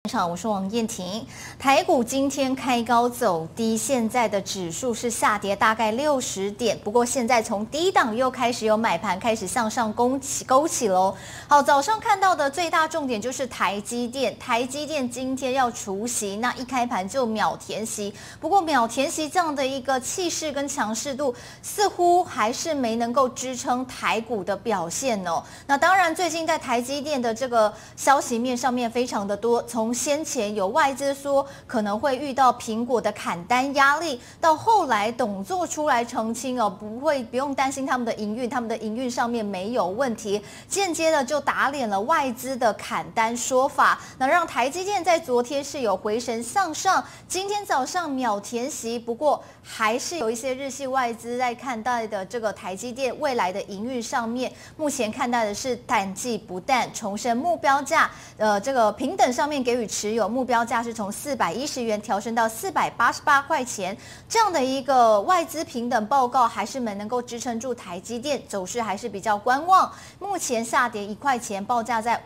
好，我是王燕婷。台股今天开高走低，现在的指数是下跌大概60点，不过现在从低档又开始有买盘开始向上勾起喽。好，早上看到的最大重点就是台积电，台积电今天要除息，那一开盘就秒填息，不过秒填息这样的一个气势跟强势度，似乎还是没能够支撑台股的表现哦。那当然，最近在台积电的这个消息面上面非常的多，从先前有外资说可能会遇到苹果的砍单压力，到后来董座出来澄清哦，不用担心他们的营运上面没有问题，间接的就打脸了外资的砍单说法，那让台积电在昨天是有回神向上，今天早上秒填息，不过还是有一些日系外资在看待的这个台积电未来的营运上面，目前看待的是淡季不淡，重申目标价，这个平等上面给予持有目标价是从410元调升到488块钱，这样的一个外资平等报告还是没能够支撑住台积电，走势还是比较观望，目前下跌1块钱，报价在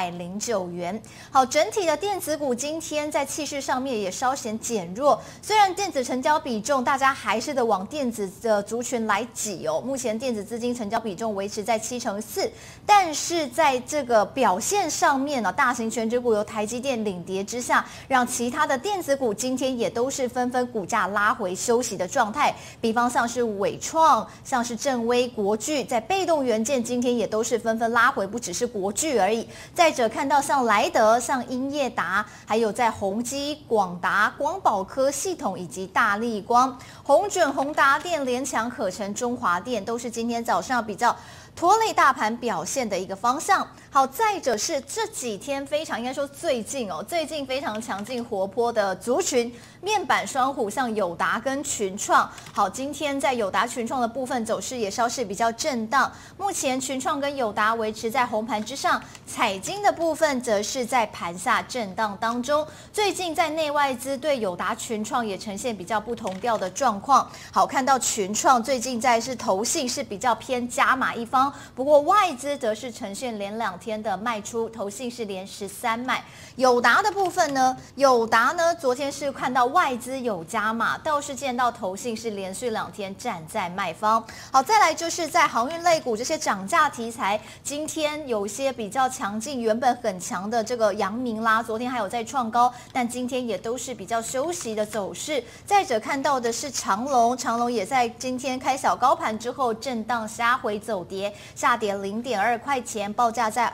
509元。好，整体的电子股今天在气势上面也稍显减弱，虽然电子成交比重大家还是的往电子的族群来挤哦，目前电子资金成交比重维持在74%，但是在这个表现上面呢，大型权值股由台积电领跌之下，让其他的电子股今天也都是纷纷股价拉回休息的状态。比方像是伟创、像是正威、国巨，在被动元件今天也都是纷纷拉回，不只是国巨而已。再者看到像莱德、像英业达，还有在宏基、广达、光宝科、系统以及大立光、宏准、宏达电、联强、可成、中华电，都是今天早上比较拖累大盘表现的一个方向。好，再者是这几天应该说最近非常强劲活泼的族群，面板双虎，像友达跟群创。好，今天在友达、群创的部分走势也稍是比较震荡，目前群创跟友达维持在红盘之上，彩晶的部分则是在盘下震荡当中。最近在内外资对友达、群创也呈现比较不同调的状况。好，看到群创最近在是投信是比较偏加码一方，不过外资则是呈现连2天的卖出，投信是连13买。友达的部分呢，昨天是看到外资有加码，倒是见到投信是连续2天站在卖方。好，再来就是在航运类股这些涨价题材，今天有些比较强劲，原本很强的这个阳明啦，昨天还有在创高，但今天也都是比较休息的走势。再者看到的是长荣也在今天开小高盘之后震荡杀回走跌，下跌0.2块钱，报价在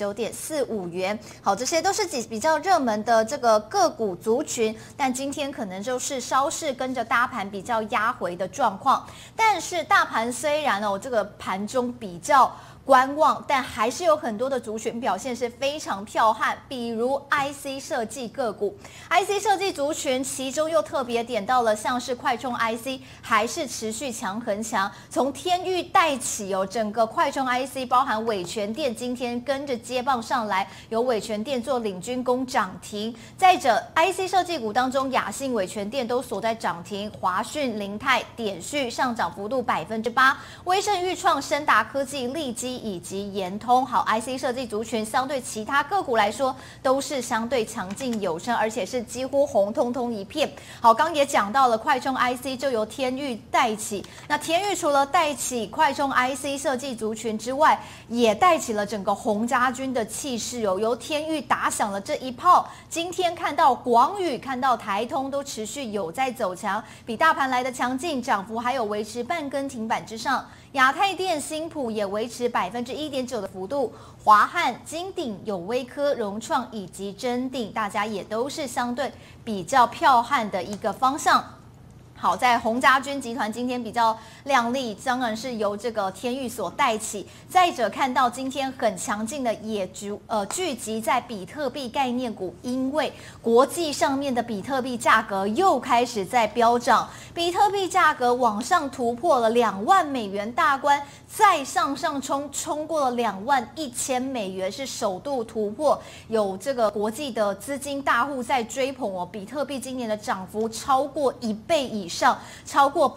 29.45元。好，这些都是比较热门的这个个股族群，但今天可能就是稍是跟着大盘比较压回的状况。但是大盘虽然这个盘中比较观望，但还是有很多的族群表现是非常彪悍，比如 IC 设计个股，IC 设计族群其中又特别点到了像是快充 IC 还是持续很强，从天钰带起整个快充 IC 包含伟全电今天跟着接棒上来，由伟全电做领军攻涨停。再者 IC 设计股当中，雅信、伟全电都锁在涨停，华讯、凌泰、点序上涨幅度8%，威盛、裕创、昇達科技、利基以及研通。好， IC 设计族群相对其他个股来说都是相对强劲有声，而且是几乎红彤彤一片。好，刚也讲到了快充 IC 就由天钰带起，那天钰除了带起快充 IC 设计族群之外，也带起了整个洪家军的气势由天钰打响了这一炮。今天看到广宇、看到台通都持续有在走强，比大盘来的强劲，涨幅还有维持半根停板之上。亚太电、新普也维持1.9%的幅度，华汉、金鼎、友威科、融创以及臻鼎，大家也都是相对比较彪悍的一个方向。好，在洪家军集团今天比较亮丽，当然是由这个天钰所带起。再者看到今天很强劲的也聚集在比特币概念股，因为国际上面的比特币价格又开始在飙涨，比特币价格往上突破了2万美元大关，再上冲过了21000美元，是首度突破。有这个国际的资金大户在追捧比特币今年的涨幅超过1倍以上，超过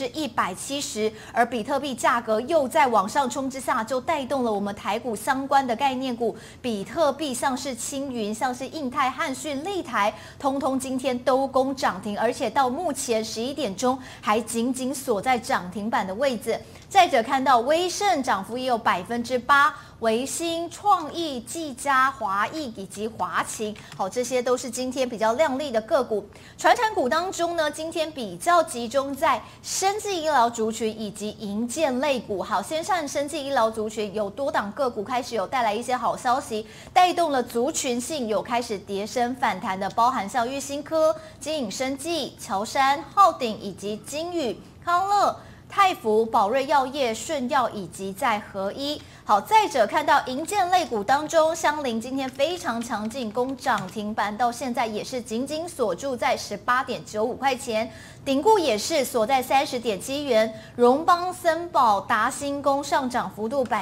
170%，而比特币价格又在往上冲之下，就带动了我们台股相关的概念股，比特币像是青云、像是印泰、汉讯、立台，通通今天都攻涨停，而且到目前11点钟还紧紧锁在涨停板的位置。再者看到威盛涨幅也有8%，维新、创意、技嘉、华裔以及华勤，好，这些都是今天比较亮丽的个股。传产股当中呢，今天比较集中在生技医疗族群以及营建类股。好，先看生技医疗族群，有多档个股开始有带来一些好消息，带动了族群性有开始跌升反弹的，包含像玉兴科、金颖生技、乔山、浩鼎以及金宇、康乐、泰福、宝瑞药业、顺药以及在合一。好，再者看到营建类股当中，香菱今天非常强劲，攻涨停板，到现在也是紧紧锁住在18.95块钱，鼎固也是锁在30.7元，荣邦、森宝、达新攻上涨幅度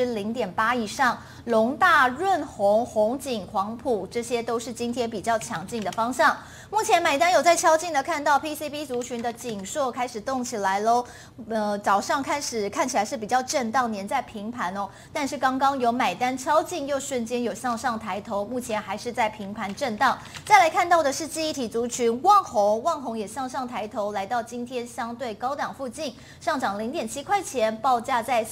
0.8%以上，龙大、润宏、宏景、黄埔这些都是今天比较强劲的方向。目前买单有在敲进的，看到 PCB 族群的景硕开始动起来喽，早上开始看起来是比较震荡，黏在平盘哦。但是刚刚有买单敲进，又瞬间有向上抬头，目前还是在平盘震荡。再来看到的是记忆体族群，旺宏也向上抬头，来到今天相对高档附近，上涨0.7块钱，报价在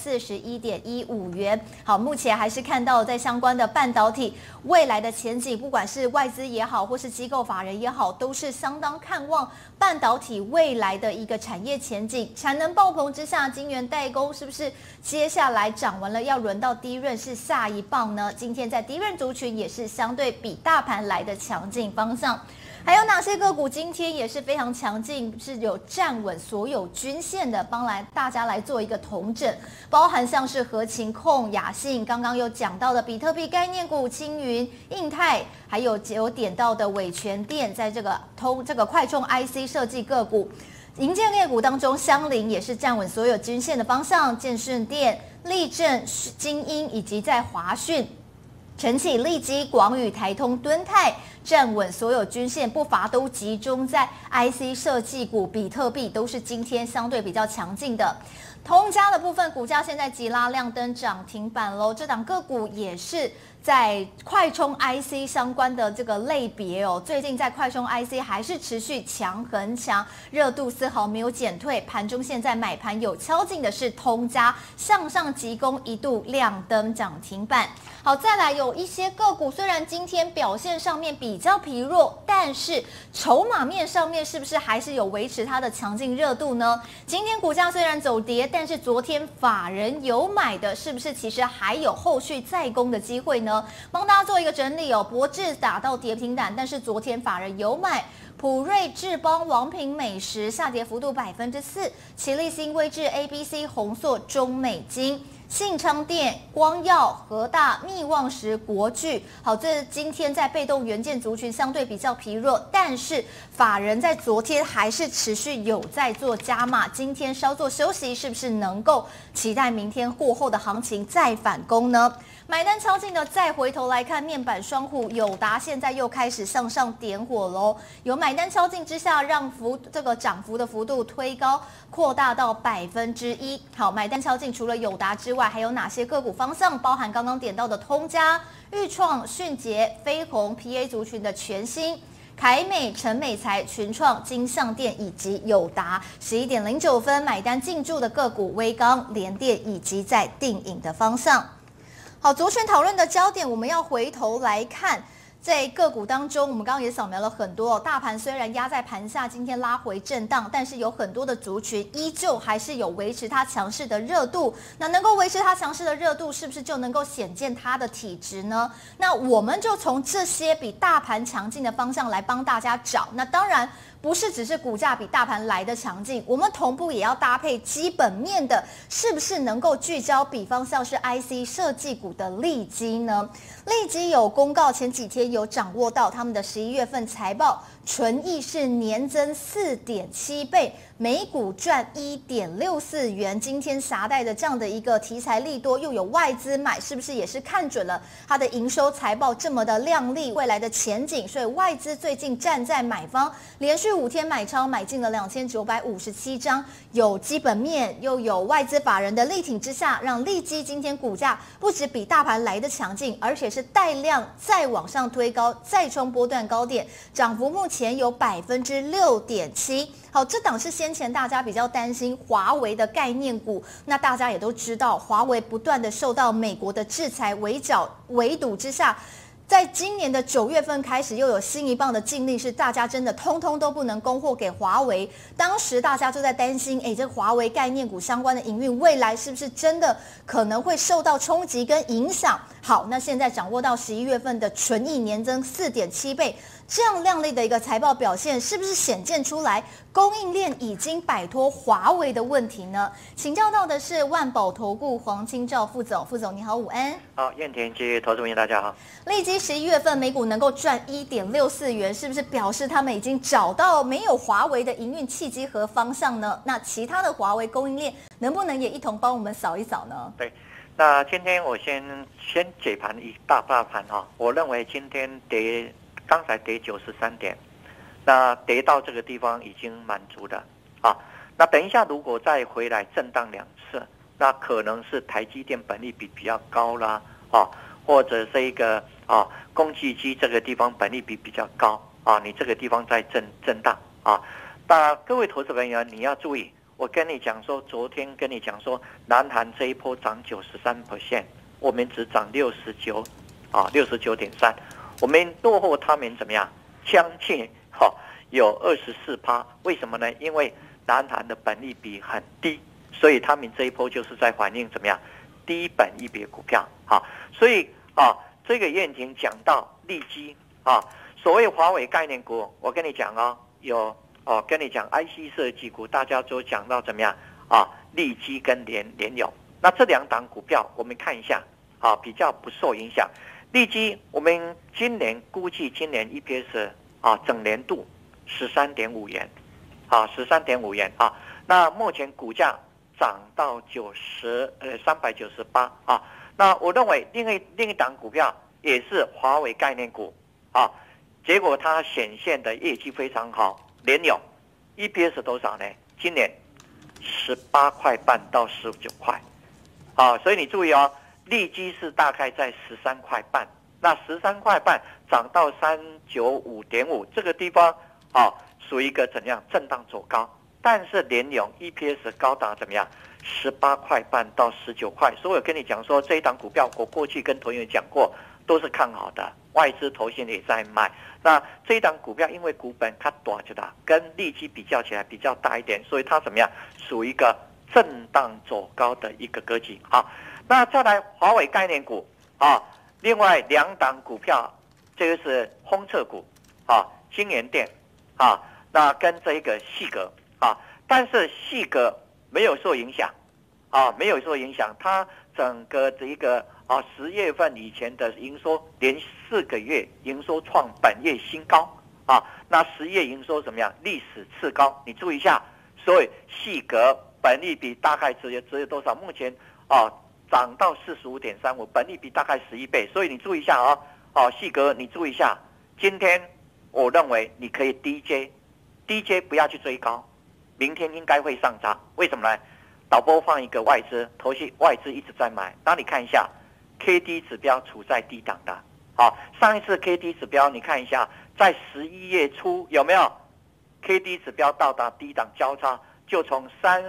41.15元。好，目前还是看到在相关的半导体未来的前景，不管是外资也好，或是机构法人也好，都是相当看望半导体未来的一个产业前景。产能爆棚之下，晶圆代工是不是接下来涨完了要轮到低润是下一棒呢？今天在低润族群也是相对比大盘来的强劲方向。还有哪些个股今天也是非常强劲，是有站稳所有均线的，帮大家来做一个统整，包含像是合勤控、雅信，刚刚有讲到的比特币概念股青云、印泰，还有点到的伟全电，在这个快充 IC 设计个股。营建类股当中，香菱也是站稳所有均线的方向，建顺电、立正、精英以及在华讯、晨起、立基、广宇、台通、敦泰站稳所有均线，步伐都集中在 IC 设计股，比特币都是今天相对比较强劲的。通家的部分股价现在急拉亮灯涨停板喽，这档个股也是在快充 IC 相关的这个类别哦，最近在快充 IC 还是持续强很强，热度丝毫没有减退。盘中现在买盘有敲进的是通家，向上急攻，一度亮灯涨停板。好，再来有一些个股，虽然今天表现上面比较疲弱，但是筹码面上面是不是还是有维持它的强劲热度呢？今天股价虽然走跌，但是昨天法人有买的，是不是其实还有后续再攻的机会呢？帮大家做一个整理哦。博智打到跌停板，但是昨天法人有买。普瑞、智邦、王品美食下跌幅度4%，奇力新、威智、ABC、宏硕、中美金。信昌电、光耀、和大、密旺石、国巨，好，这今天在被动元件族群相对比较疲弱，但是法人在昨天还是持续有在做加码，今天稍作休息，是不是能够期待明天过后的行情再反攻呢？买单敲进的，再回头来看面板双虎，友达现在又开始向上点火喽。有买单敲进之下，让这个涨幅的幅度推高，扩大到1%。好，买单敲进除了友达之外，还有哪些个股方向？包含刚刚点到的通家、裕创、迅捷、飞鸿 PA 族群的全新。凯美、陈美财、群创、金像电以及友达，11:09买单进驻的个股，威刚、联电以及在定影的方向。好，族群讨论的焦点，我们要回头来看。在个股当中，我们刚刚也扫描了很多大盘虽然压在盘下，今天拉回震荡，但是有很多的族群依旧还是有维持它强势的热度。那能够维持它强势的热度，是不是就能够显见它的体质呢？那我们就从这些比大盘强劲的方向来帮大家找。那当然不是只是股价比大盘来的强劲，我们同步也要搭配基本面的，是不是能够聚焦？比方像是 IC 设计股的利基呢？利基有公告前几天天有掌握到他们的11月份财报，纯益是年增4.7倍，每股赚1.64元。今天傻带的这样的一个题材利多，又有外资买，是不是也是看准了它的营收财报这么的亮丽，未来的前景？所以外资最近站在买方，连续5天买超，买进了2957张，有基本面又有外资法人的力挺之下，让利基今天股价不止比大盘来的强劲，而且是带量再往上推高，再冲波段高点，涨幅目前有6.7%。好，这档是先前大家比较担心华为的概念股，那大家也都知道，华为不断的受到美国的制裁围堵之下。在今年的9月份开始，又有新一棒的禁令，是大家真的通通都不能供货给华为。当时大家就在担心，这华为概念股相关的营运未来是不是真的可能会受到冲击跟影响？好，那现在掌握到11月份的纯益年增4.7倍，这样亮丽的一个财报表现，是不是显见出来供应链已经摆脱华为的问题呢？请教到的是万宝投顾黄清照副总，副总你好，午安。 好，燕田及投资朋友大家好。 利基11月份每股能够赚1.64元，是不是表示他们已经找到没有华为的营运契机和方向呢？那其他的华为供应链能不能也一同帮我们扫一扫呢？ 对，那今天我先解盘一大盘哈，我认为今天刚才跌93点，那跌到这个地方已经满足了啊。那等一下如果再回来震荡2次，那可能是台积电本益比比较高啦啊，或者是一个工具机这个地方本益比比较高啊，你这个地方在震荡啊。那各位投资朋友你要注意，我跟你讲说，昨天跟你讲说，南韩这一波涨93%，我们只涨69.3%，我们落后他们怎么样？将近有24%，为什么呢？因为南韩的本益比很低，所以他们这一波就是在反映怎么样？低本益比股票啊，所以这个燕婷讲到利基啊，所谓华为概念股，我跟你讲有跟你讲 IC 设计股，大家都讲到怎么样利基跟联咏，那这2档股票我们看一下比较不受影响。利基我们估计今年 EPS 整年度13.5元13.5元那目前股价涨到398那我认为另一档股票也是华为概念股结果它显现的业绩非常好，联咏 EPS 多少呢？今年18块半到19块所以你注意利基是大概在13块半，那13块半涨到395.5，这个地方属于一个怎样震荡走高，但是联咏 EPS 高达怎么样18块半到19块，所以我跟你讲说这一档股票我过去跟同学讲过都是看好的，外资投信也在买。那这一档股票因为股本它短的，跟利基比较起来比较大一点，所以它怎么样属于一个震荡走高的一个格局那再来华为概念股另外2档股票，这个是封测股晶圆店那跟这一个细格但是细格没有受影响没有受影响，它整个这一个10月份以前的营收连4个月营收创本月新高那10月营收怎么样？历史次高，你注意一下。所以细格本益比大概只有多少？目前涨到45.35，本益比大概11倍，所以你注意一下细格你注意一下。今天我认为你可以 DJ 不要去追高，明天应该会上涨。为什么呢？导播放一个外资，外资一直在买。那你看一下 ，KD 指标处在低档的。上一次 KD 指标你看一下，在11月初有没有 KD 指标到达低档交叉，就从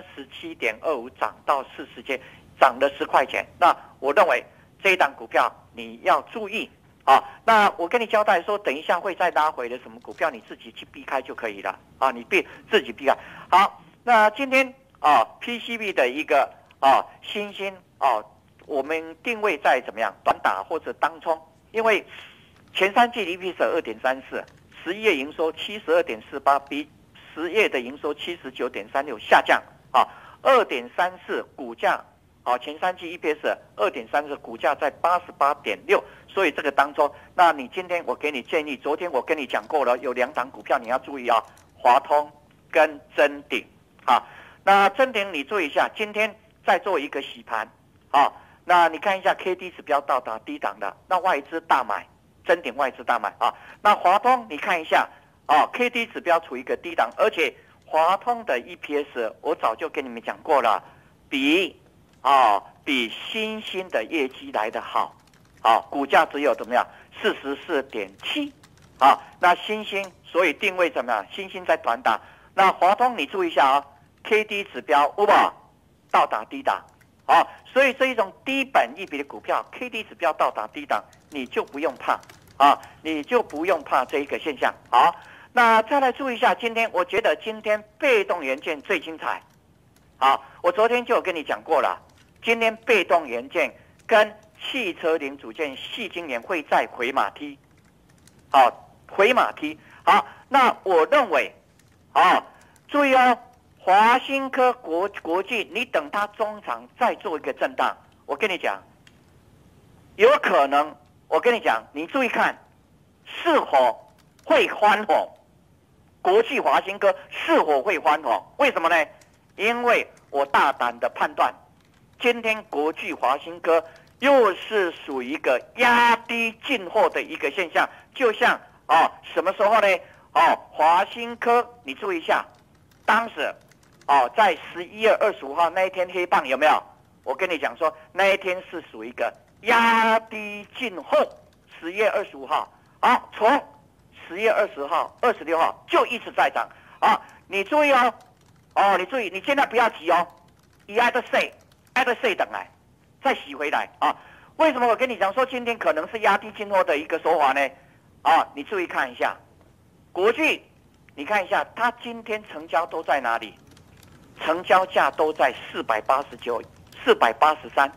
37.25涨到40钱，涨了10块钱。那我认为这一档股票你要注意那我跟你交代说，等一下会再拉回的什么股票，你自己去避开就可以了你自己避开。好，那今天PCB 的一个新兴我们定位在怎么样短打或者当冲，因为前3季 EPS 2.34，11月营收72.48，比10月的营收79.36下降2.34，股价前3季 EPS 2.34，股价在88.6， 所以这个当中，那你今天我给你建议，昨天我跟你讲过了，有2档股票你要注意啊，华通跟臻鼎啊。那臻鼎你注意一下，今天再做一个洗盘啊。那你看一下 K D 指标到达低档的，那外资大买，臻鼎外资大买啊。那华通你看一下啊 ，K D 指标处于一个低档，而且华通的 EPS 我早就跟你们讲过了，比新兴的业绩来得好，股价只有怎么样44.7，那新兴所以定位怎么样？新兴在短档，那华通你注意一下啊 ，K D 指标到达低档。所以这一种低本益比的股票 ，K D 指标到达低档，你就不用怕你就不用怕这一个现象。好，那再来注意一下，我觉得今天被动元件最精彩。好，我昨天就有跟你讲过了，今天被动元件跟汽车零组件矽晶圆会再回马踢，回马踢。好，那我认为注意哦。华新科国际，你等它中场再做一个震荡，我跟你讲，有可能，我跟你讲，你注意看，是否会翻红？国际华新科是否会翻红？为什么呢？因为我大胆的判断，今天国际华新科又是属于一个压低进货的一个现象，就像什么时候呢？华新科，你注意一下，当时。在11月25号那一天黑棒有没有？我跟你讲说，那一天是属于一个压低进货。10月25号，从10月20号、26号就一直在涨你注意你注意，你现在不要急以爱的 say 等来，再洗回来为什么我跟你讲说今天可能是压低进货的一个说法呢？你注意看一下，国际，你看一下，它今天成交都在哪里？成交价都在489、483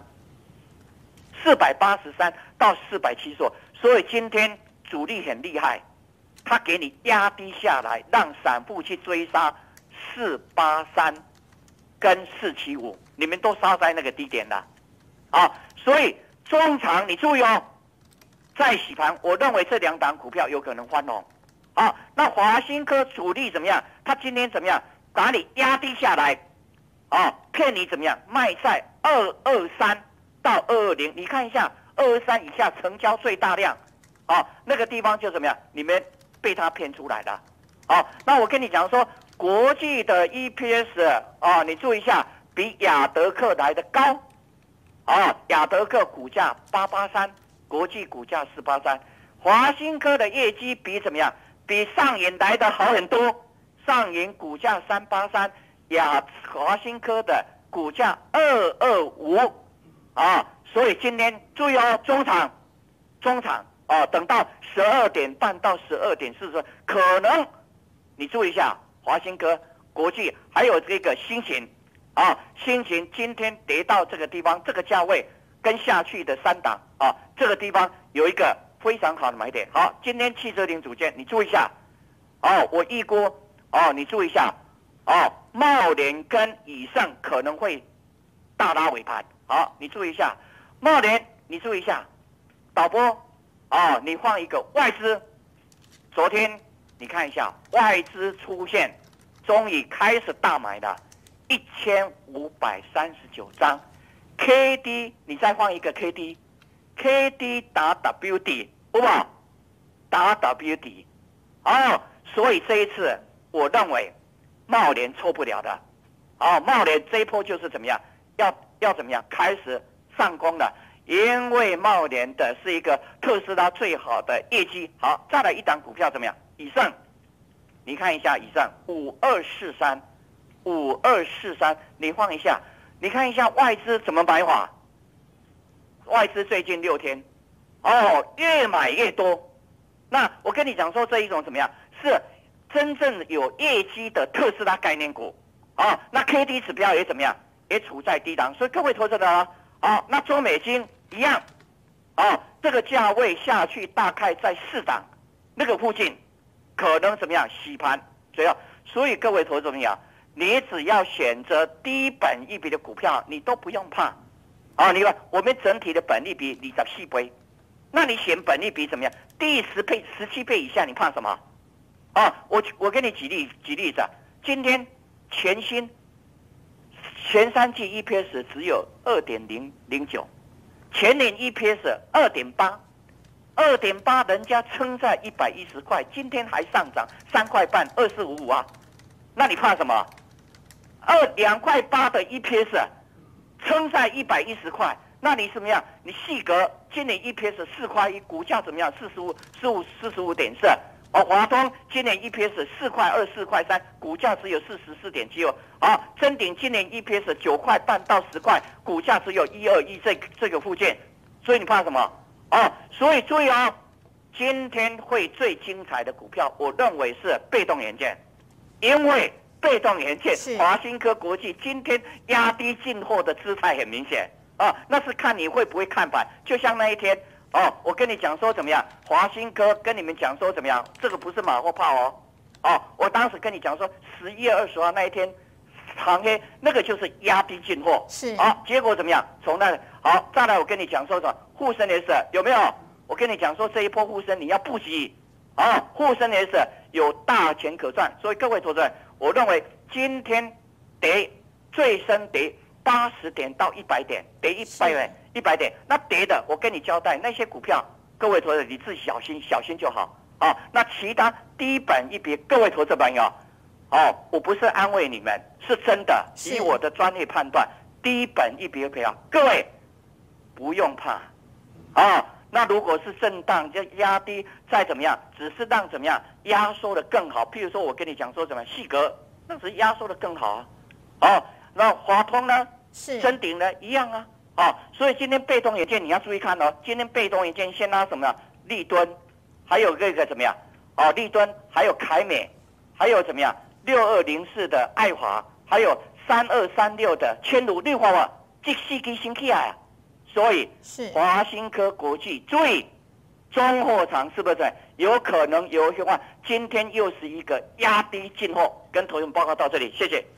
到470，所以今天主力很厉害，他给你压低下来，让散户去追杀483跟475，你们都杀在那个低点了所以中长你注意再洗盘，我认为这2档股票有可能翻红那华新科主力怎么样？他今天怎么样？把你压低下来骗你怎么样？卖在223到220，你看一下223以下成交最大量那个地方就怎么样？你们被他骗出来了那我跟你讲说，国际的 EPS 你注意一下，比亚德克来的高亚德克股价883，国际股价483，华新科的业绩比怎么样？比上银来的好很多，上银股价383，华新科的股价225所以今天注意中场等到12点半到12点40，可能你注意一下，华新科、国际还有这个新型新型今天跌到这个地方，这个价位跟下去的3档这个地方有一个非常好的买点。好，今天汽车零组件你注意一下我预估你注意一下茂联跟以盛可能会大拉尾盘。好，你注意一下茂联，你注意一下导播你放一个外资，昨天你看一下外资出现，终于开始大买了1539张 ，KD 你再放一个 KD 打 WD 好不好？打 WD 所以这一次我认为茂联错不了的茂联这一波就是怎么样？要怎么样？开始上攻了，因为茂联的是一个特斯拉最好的业绩。好，再来一档股票怎么样？以盛，你看一下以盛5243，你放一下，你看一下外资怎么买法？外资最近6天越买越多。那我跟你讲说这一种怎么样？是真正有业绩的特斯拉概念股那 KD 指标也怎么样？也处在低档，所以各位投资者那中美金一样这个价位下去大概在4档那个附近，可能怎么样洗盘？所以各位投资者你只要选择低本益比的股票，你都不用怕你看我们整体的本益比24倍， 那你选本益比怎么样？低于10倍、17倍以下，你怕什么？我给你举例子啊，今天全新前3季 EPS 只有 2.009， 全年 EPS 2.8，人家撑在110块，今天还上涨3块半，24.55啊，那你怕什么？2块8的 EPS 撑在110块，那你怎么样？你细格今年 EPS 4块1，股价怎么样？45.4。华通今年 EPS 4块2、4块3，股价只有44.75。臻鼎今年 EPS 9块半到10块，股价只有121这个附近，所以你怕什么？所以注意哦，今天会最精彩的股票，我认为是被动元件，因为被动元件华新科国际今天压低进货的姿态很明显那是看你会不会看盘，就像那一天。我跟你讲说怎么样？华新科跟你们讲说怎么样？这个不是马后炮我当时跟你讲说，11月20号那一天，长黑那个就是压低进货， 是结果怎么样？从那再来我跟你讲说什么？沪深 S 有没有？我跟你讲说这一波沪深你要布局沪深 S 有大钱可赚，所以各位投资人，我认为今天跌最深跌80点到100点，跌100点，那跌的我跟你交代，那些股票，各位投资人你自己小心就好那其他低本益比，各位投资朋友我不是安慰你们，是真的，以我的专业判断，低本益比的股票，各位不用怕那如果是震荡就压低，再怎么样，只是让怎么样压缩的更好。譬如说我跟你讲说怎么细格，那只是压缩的更好那华通呢？臻鼎呢？一样所以今天被动元件你要注意看今天被动元件先拉什么立敦，还有这个怎么样立敦，还有凯美，还有怎么样6204的爱华，还有3236的千儒绿华这4支升起来所以华新科国际注意中货场是不是有可能有一些话，今天又是一个压低进货，跟投资人报告到这里，谢谢。